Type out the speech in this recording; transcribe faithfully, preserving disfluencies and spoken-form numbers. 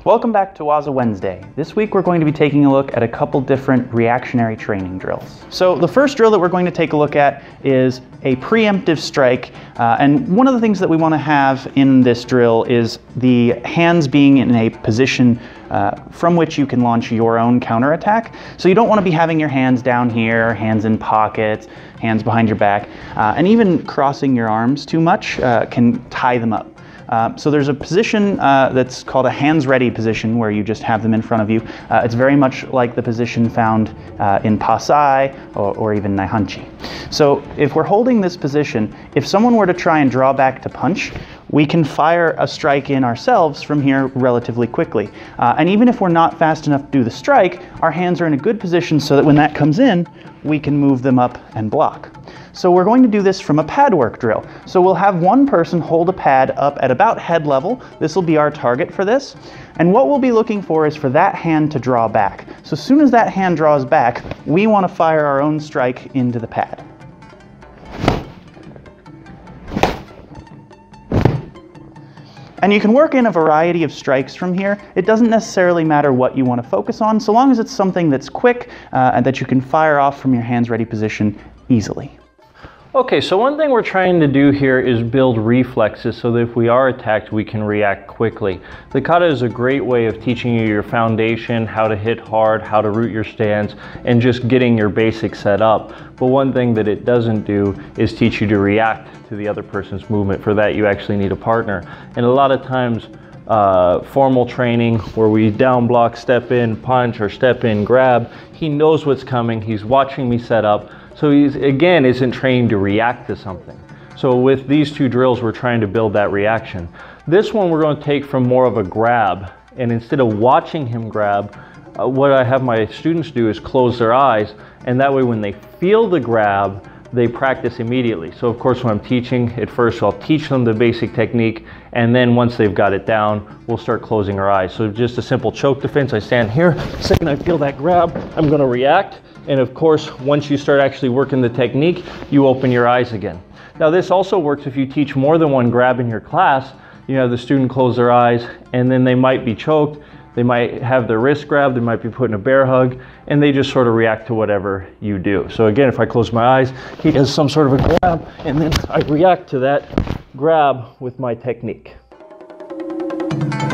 Welcome back to Waza Wednesday. This week we're going to be taking a look at a couple different reactionary training drills. So the first drill that we're going to take a look at is a preemptive strike. Uh, and one of the things that we want to have in this drill is the hands being in a position uh, from which you can launch your own counterattack. So you don't want to be having your hands down here, hands in pockets, hands behind your back, uh, and even crossing your arms too much uh, can tie them up. Uh, so there's a position uh, that's called a hands ready position where you just have them in front of you. Uh, it's very much like the position found uh, in Pasai or, or even Naihanchi. So if we're holding this position, if someone were to try and draw back to punch, we can fire a strike in ourselves from here relatively quickly. Uh, and even if we're not fast enough to do the strike, our hands are in a good position so that when that comes in, we can move them up and block. So we're going to do this from a pad work drill. So we'll have one person hold a pad up at about head level. This will be our target for this. And what we'll be looking for is for that hand to draw back. So as soon as that hand draws back, we want to fire our own strike into the pad. And you can work in a variety of strikes from here. It doesn't necessarily matter what you want to focus on, so long as it's something that's quick uh, and that you can fire off from your hands ready position easily. Okay, so one thing we're trying to do here is build reflexes so that if we are attacked, we can react quickly. The kata is a great way of teaching you your foundation, how to hit hard, how to root your stance, and just getting your basics set up. But one thing that it doesn't do is teach you to react to the other person's movement. For that, you actually need a partner. And a lot of times, uh, formal training where we down block, step in, punch, or step in, grab, he knows what's coming, he's watching me set up. So he's, again, isn't trained to react to something. So with these two drills, we're trying to build that reaction. This one we're going to take from more of a grab. And instead of watching him grab, uh, what I have my students do is close their eyes. And that way when they feel the grab, they practice immediately. So of course, when I'm teaching, at first I'll teach them the basic technique. And then once they've got it down, we'll start closing our eyes. So just a simple choke defense. I stand here, the second I feel that grab, I'm gonna react. And of course, once you start actually working the technique, you open your eyes again. Now this also works if you teach more than one grab in your class. You have the student close their eyes and then they might be choked. They might have their wrist grabbed, they might be put in a bear hug, and they just sort of react to whatever you do. So again, if I close my eyes, he does some sort of a grab, and then I react to that grab with my technique.